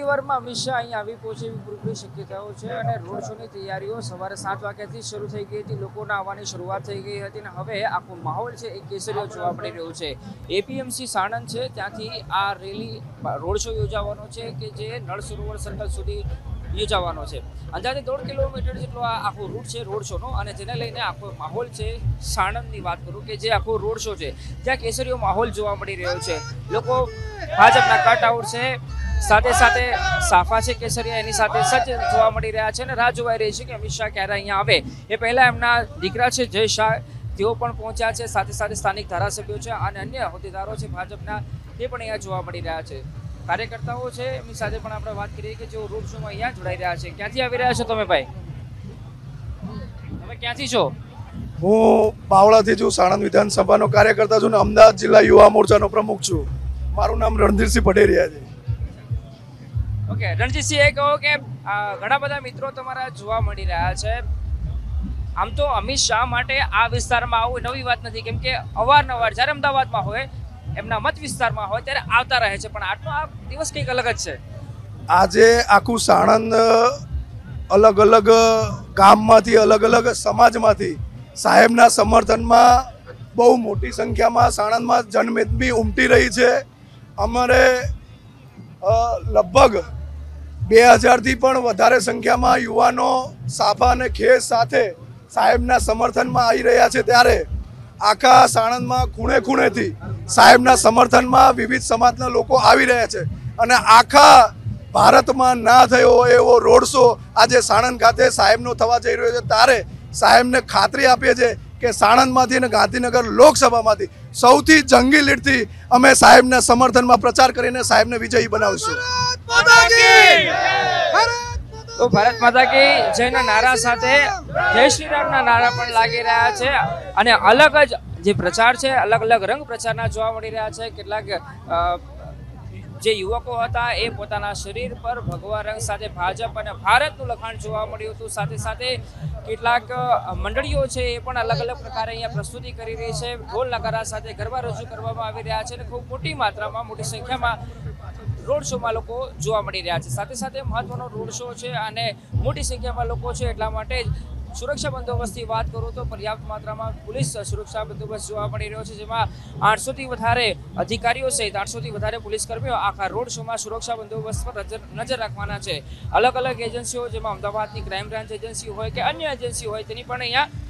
વારમાં અમિત શાહ અહીં આવી પહોંચે એવી પૂરેપૂરી શક્યતાઓ છે અને રોડ શોની તૈયારીઓ સવારે 7 વાગ્યાથી શરૂ થઈ ગઈ હતી। લોકોના આવવાની શરૂઆત થઈ ગઈ હતી અને હવે આખો માહોલ છે એ કેસરીઓ જોવા મળી રહ્યો છે। એપીએમસી સાણંદ છે ત્યાંથી આ રેલી રોડ શો યોજાવાનો છે કે જે નળ સરોવર સર્કલ સુધી યોજાવાનો છે। અંદાજે 1.5 કિલોમીટર જેટલો આ આખો રૂટ છે રોડ શોનો અને જેને લઈને આખો માહોલ છે। સાણંદની વાત કરું કે જે આખો રોડ શો છે ત્યાં કેસરીયો માહોલ જોવા મળી રહ્યો છે। લોકો ભાજપના કટઆઉટ છે, સાથે સાથે સાફા છે કેસરિયા એની સાથે સજ્જ જોવા મળી રહ્યા છે અને રાહ જોવાઈ રહી છે કે અમિત શાહ ક્યારે અહીંયા આવે। એ પહેલા એમના દીકરા છે જય શાહ તેઓ પણ પહોંચ્યા છે, સાથે સાથે સ્થાનિક ધારાસભ્યો છે અને અન્ય હોદ્દેદારો છે ભાજપના તે પણ અહીંયા જોવા મળી રહ્યા છે। કાર્યકર્તાઓ છે એમની સાથે પણ આપણે વાત કરીએ કે જેઓ રોડ શોમાં અહીંયા જોડાઈ રહ્યા છે। ક્યાંથી આવી રહ્યા છો તમે ભાઈ? તમે ક્યાંથી છો? હું બાવળાથી છું, સાણંદ વિધાનસભાનો કાર્યકર્તા છું ને અમદાવાદ જિલ્લા યુવા મોરચાનો પ્રમુખ છું। મારું નામ રણધીરસિંહ પટેરિયા છે। ઓકે રણજીતસિંહ, એ કહો કે ઘણા બધા મિત્રો તમારા જોવા મળી રહ્યા છે। આમ તો અમિત શાહ માટે આ વિસ્તારમાં આવું નવી વાત નથી, કેમ કે અવારનવાર જ્યારે અમદાવાદમાં હોય એમના મત વિસ્તારમાં હોય ત્યારે આવતા રહે છે, પણ આજનો આ દિવસ કંઈક અલગ જ છે। આજે આખું સાણંદ અલગ અલગ ગામમાંથી અલગ અલગ સમાજમાંથી સાહેબના સમર્થનમાં બહુ મોટી સંખ્યામાં સાણંદમાં જનમેદની ઉમટી રહી છે। અમારે લગભગ 2000થી પણ વધારે સંખ્યામાં યુવાનો સાફા અને ખેસ સાથે સાહેબના સમર્થનમાં આવી રહ્યા છે। ત્યારે આખા સાણંદમાં ખૂણે ખૂણેથી સાહેબના સમર્થનમાં વિવિધ સમાજના લોકો આવી રહ્યા છે અને આખા ભારતમાં ના થયો હોય એવો રોડ શો આજે સાણંદ ખાતે સાહેબનો થવા જઈ રહ્યો છે। ત્યારે સાહેબને ખાતરી આપીએ છીએ કે સાણંદમાંથી અને ગાંધીનગર લોકસભામાંથી સૌથી જંગી લીડથી અમે સાહેબના સમર્થનમાં પ્રચાર કરીને સાહેબને વિજયી બનાવીશું। તો ભારત માતા કી જયના નારા સાથે જય શ્રી રામના નારા પણ લાગી રહ્યા છે અને અલગ જ જે પ્રચાર છે અલગ અલગ રંગ પ્રચારના જોવા મળી રહ્યા છે। કેટલાક જે યુવકો હતા એ પોતાના શરીર પર ભગવા રંગ સાથે ભાજપ અને ભારતનું લખાણ જોવા મળ્યું હતું। સાથે સાથે કેટલાક મંડળીઓ છે એ પણ અલગ અલગ પ્રકારે અહીંયા પ્રસ્તુતિ કરી રહી છે। ઢોલ નગારા સાથે ગરબા રજૂ કરવામાં આવી રહ્યા છે અને ખૂબ મોટી માત્રામાં મોટી સંખ્યામાં રોડ શોમાં લોકો જોવા મળી રહ્યા છે। સાથે સાથે મહત્વનો રોડ શો છે અને મોટી સંખ્યામાં લોકો છે, એટલા માટે જ સુરક્ષા બંદોબસ્તની વાત કરું તો પર્યાપ્ત માત્રામાં પોલીસ સુરક્ષા બંદોબસ્ત જોવા મળી રહ્યો છે, જેમાં 800થી વધારે અધિકારીઓ સહિત 800થી વધારે પોલીસ કર્મીઓ આખા રોડ શોમાં સુરક્ષા બંદોબસ્ત પર નજર રાખવાના છે। અલગ અલગ એજન્સીઓ જેમાં અમદાવાદની ક્રાઇમ બ્રાન્ચ એજન્સી હોય કે અન્ય એજન્સી હોય તેની પણ અહીંયા